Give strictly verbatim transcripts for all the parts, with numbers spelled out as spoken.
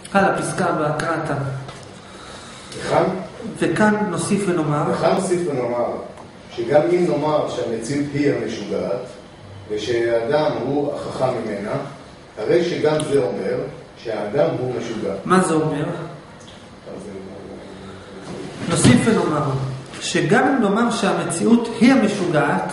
הלאה, פסקה בהקראתה. וכאן? וכאן נוסיף ונאמר. וכאן נוסיף ונאמר, שגם אם נאמר שהמציאות היא המשוגעת, ושהאדם הוא החכם ממנה, הרי שגם זה אומר שהאדם הוא משוגע. מה זה אומר? נוסיף ונאמר, שגם אם נאמר שהמציאות היא המשוגעת,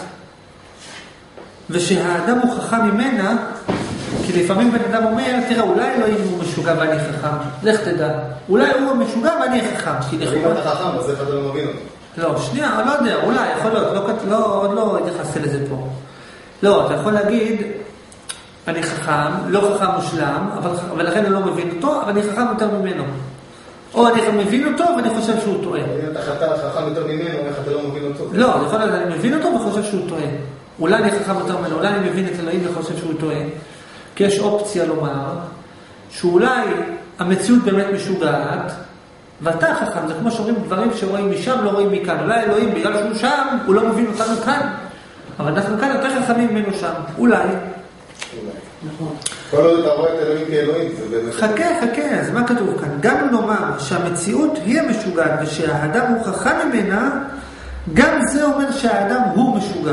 ושהאדם הוא חכם ממנה, כי לפעמים בן אדם אומר, תראה, אולי אלוהים הוא משוגע ואני חכם, לך תדע. אולי הוא המשוגע ואני חכם. אם אתה חכם, אז איך אתה לא מבין אותו? לא, שנייה, לא יודע, אולי, יכול להיות, לא, לא, עוד לא התייחסתי לזה פה. לא, אתה יכול להגיד, אני חכם, לא חכם מושלם, אבל, ולכן אני לא מבין אותו, אבל אני חכם יותר ממנו. או אני מבין אותו ואני חושב שהוא טועה. אם אתה חכם יותר ממנו, איך אתה לא מבין אותו? לא, יכול להיות, אני מבין אותו וחושב שהוא טועה. אולי אני חכם יותר ממנו, אולי אני מבין את אלוהים וחושב שהוא טועה. כי יש אופציה לומר, שאולי המציאות באמת משוגעת, ואתה חכם, זה כמו שאומרים דברים שרואים משם, לא רואים מכאן. אולי אלוהים, בגלל שהוא שם, הוא לא מבין אותנו כאן. אבל אנחנו כאן יותר חכמים ממנו שם. אולי. נכון. כל עוד אתה רואה את אלוהים כאלוהים, זה באמת... חכה, חכה, אז מה כתוב כאן? גם נאמר שהמציאות היא המשוגעת, ושהאדם הוא חכם ממנה, גם זה אומר שהאדם הוא משוגע.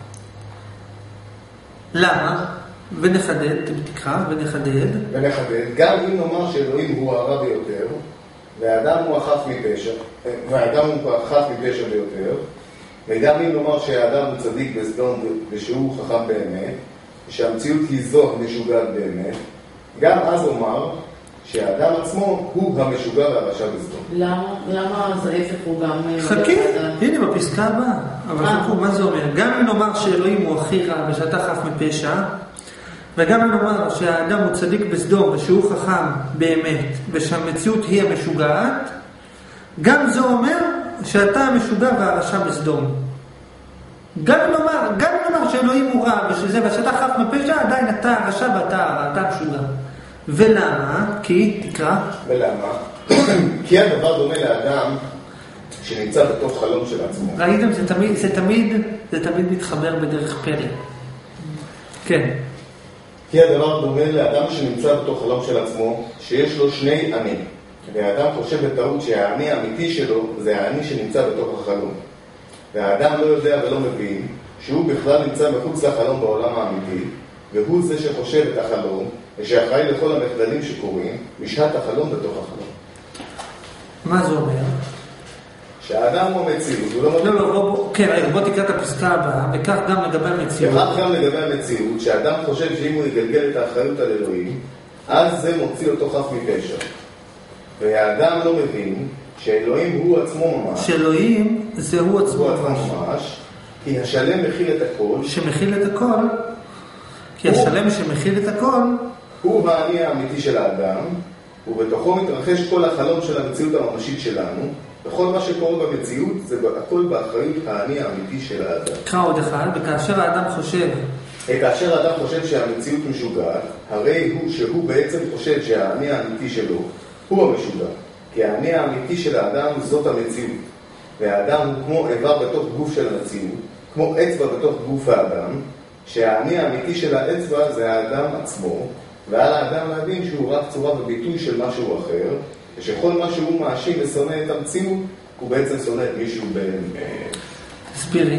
למה? ונחדד, תקרא, ונחדד. ונחדד, גם אם נאמר שאלוהים הוא הרע ביותר, והאדם הוא החף מפשע, והאדם הוא החף מפשע ביותר, וגם אם נאמר שהאדם הוא צדיק בסדום ושהוא חכם באמת, שהמציאות היא זו המשוגעת באמת, גם אז אומר שהאדם עצמו הוא המשוגע והרשע בסדום. למה? למה אז ההפך הוא גם... חכי, הנה בפסקה הבאה. אבל חכו, מה זה אומר? גם אם נאמר שאלוהים הוא הכי רע ושאתה חף מפשע, וגם אם נאמר שהאדם הוא צדיק בסדום ושהוא חכם באמת ושהמציאות היא המשוגעת, גם זה אומר שאתה המשוגע והרשע בסדום. גם אם נאמר, גם אם נאמר שאלוהים הוא רע ושזה, ושאתה חף מפשע, עדיין אתה הרשע ואתה הרע, אתה המשוגע. ולמה? כי, תקרא. ולמה? כי הדבר דומה לאדם שנמצא בתוך חלום של עצמו. ראיתם, זה תמיד, זה תמיד, זה תמיד מתחבר בדרך פלא. כן. כי הדבר דומה לאדם שנמצא בתוך חלום של עצמו, שיש לו שני אני. והאדם חושב בטעות שהאני האמיתי שלו זה האני שנמצא בתוך החלום. והאדם לא יודע ולא מבין שהוא בכלל נמצא מחוץ לחלום בעולם האמיתי, והוא זה שחושב את החלום, ושאחראי לכל המחדלים שקורים, משהת החלום בתוך החלום. מה זה אומר? שהאדם הוא המציאות, הוא לא מבין. לא, לא, בוא, כן, רגע, בוא תקרא את הפסקה הבאה, וכך גם לגבי המציאות. וכך גם לגבי המציאות, שהאדם חושב שאם הוא יגלגל את האחריות על אלוהים, אז זה מוציא אותו חף מפשע. והאדם לא מבין שאלוהים הוא עצמו ממש. שאלוהים זה הוא עצמו הוא ממש. ממש, כי השלם מכיל את הכל. שמכיל את הכל, כי הוא, השלם שמכיל את הכל, הוא האני האמיתי של האדם, ובתוכו מתרחש כל החלום של המציאות הממשית שלנו, וכל מה שקורה במציאות זה הכל באחריות האני האמיתי של האדם. קרא עוד אחד, וכאשר האדם חושב... כאשר האדם חושב שהמציאות משוגעת, הרי הוא שהוא בעצם חושב שהאני האמיתי שלו הוא המשוגע. כי האני האמיתי של האדם זאת המציאות. והאדם הוא כמו איבר בתוך גוף של המציאות, כמו אצבע בתוך גוף האדם, שהאני האמיתי של האצבע זה האדם עצמו, ועל האדם להבין שהוא רק צורה וביטוי של משהו אחר, ושכל מה שהוא מאשים ושונא את המציאות, הוא בעצם שונא את מישהו בין... תסבירי.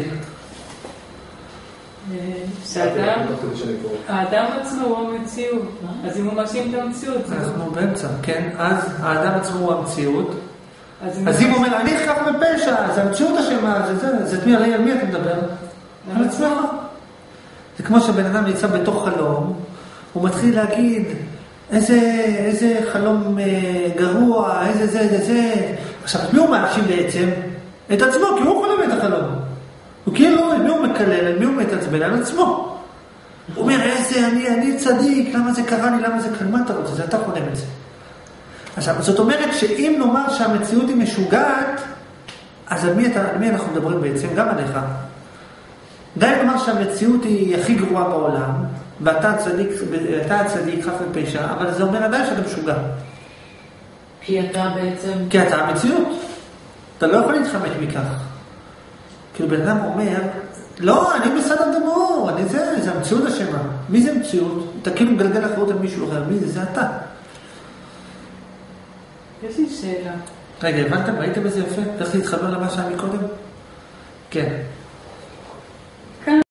שהאדם, האדם עצמו הוא המציאות, אז אם הוא מאשים את המציאות... אנחנו באמצע, כן? אז האדם עצמו הוא המציאות, אז אם הוא אומר, אני חף מפשע, אז המציאות אשמה, זה תמי, על מי אתה מדבר? על עצמך. זה כמו שבן אדם נמצא בתוך חלום, הוא מתחיל להגיד, איזה, איזה חלום גרוע, איזה זה, זה, זה. עכשיו, מי הוא מאשים בעצם? את עצמו, כי הוא חולם את החלום. הוא כאילו, מי הוא מקלל, מי הוא מתעצבן על עצמו. הוא אומר, איזה, אני, אני צדיק, למה זה קרה לי, למה זה קרה, מה אתה רוצה? זה אתה חולם את זה. עכשיו, זאת אומרת שאם נאמר שהמציאות היא משוגעת, אז על מי, אתה, על מי אנחנו מדברים בעצם? גם עליך. די לומר שהמציאות היא הכי גרועה בעולם, ואתה צדיק, אתה צדיק חף מפשע, אבל זה אומר עדיין שאתה משוגע. כי אתה בעצם... כי אתה המציאות. אתה לא יכול להתחמק מכך. כאילו בן אדם אומר, לא, אני בסדר גמור, אני זה, זה המציאות אשמה. מי זה מציאות? אתה כאילו מגלגל אחרות על מישהו אחר, מי זה? זה אתה. יש לי שאלה. רגע, הבנתם? ראיתם איזה יפה? צריך להתחבר למה שהיה מקודם? כן.